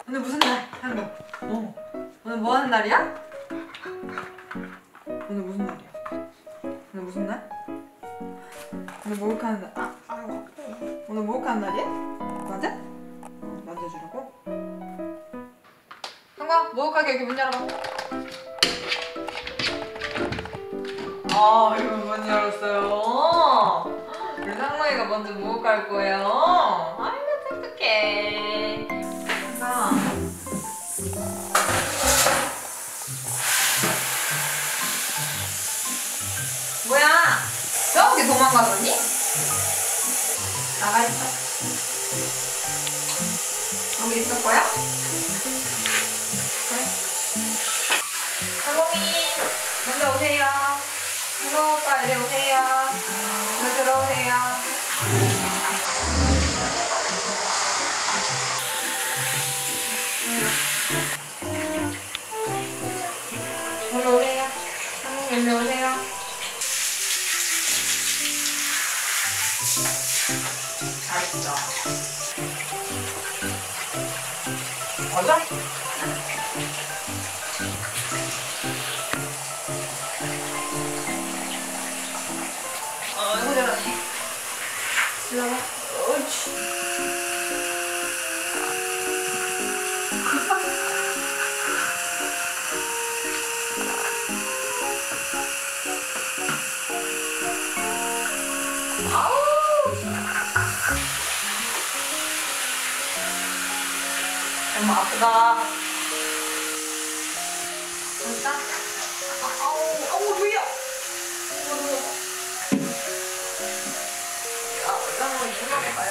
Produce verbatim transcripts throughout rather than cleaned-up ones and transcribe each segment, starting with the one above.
오늘 무슨 날? 한번. 어. 오늘 뭐 하는 날이야? 오늘 무슨 날이야? 오늘 무슨 날? 오늘 목욕하는 날. 아, 아, 오늘 목욕하는 날이야? 맞아? 어, 만져주라고? 상과 목욕하게 여기 문 열어봐. 아, 이거 문 열었어요. 우리 상무이가 먼저 목욕할 거예요. 아이고 똑똑해. 상과. 뭐야? 저기 도망가더니? 나가 있어. 여기 있을 거야? 그래. 할머니, 먼저 오세요. 할머니 오빠 이리 오세요. 이리 들어오세요. 이리 오세요. 할머니 이리 오세요. 잘했어. 맞아? 아이고 잘하네. 일로 와봐. 옳지. 아우. 엄마 아프다. 진짜? 아우, 아우, 누이야. 야, 이런 거 유명해봐요.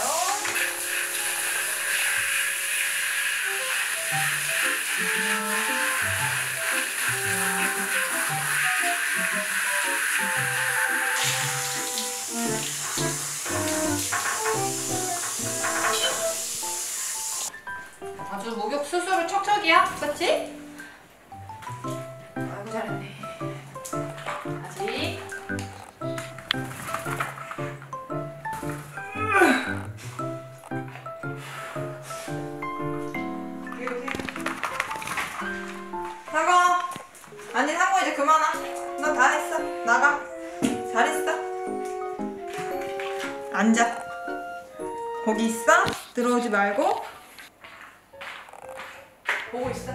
아주 목욕 수수로 척척이야, 그렇지? 아이고 잘했네. 아직. 상거. 아니 상거 이제 그만 와. 너 다 했어. 나가. 잘했어. 앉아. 거기 있어. 들어오지 말고. 보고 있어.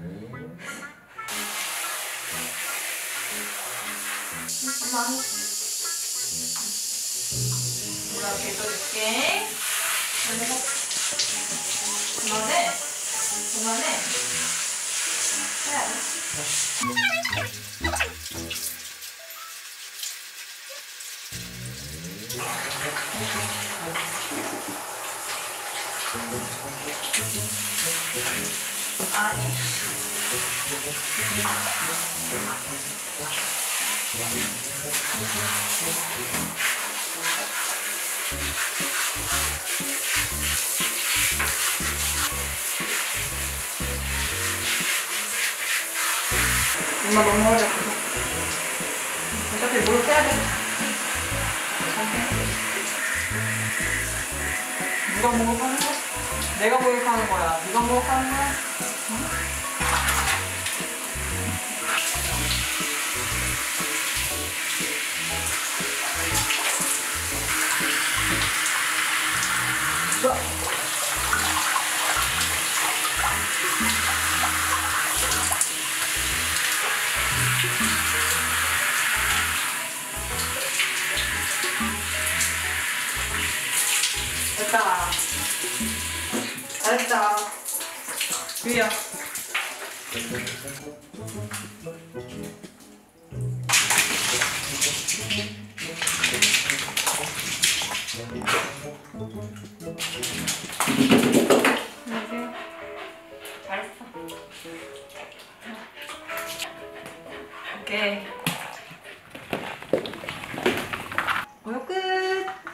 엄마. 이렇게 떠줄게. 그만해. 그만해. 해야 돼. 아니. 엄마 너무 어려. 어차피 목욕해야 돼. 누가 목욕하는 거야? 내가 목욕하는 거야. 네가 목욕하는 거야? 응? 좋아. 됐다. 잘했다. 위야. 안녕하세요. 잘했어. 오케이. 목욕 끝.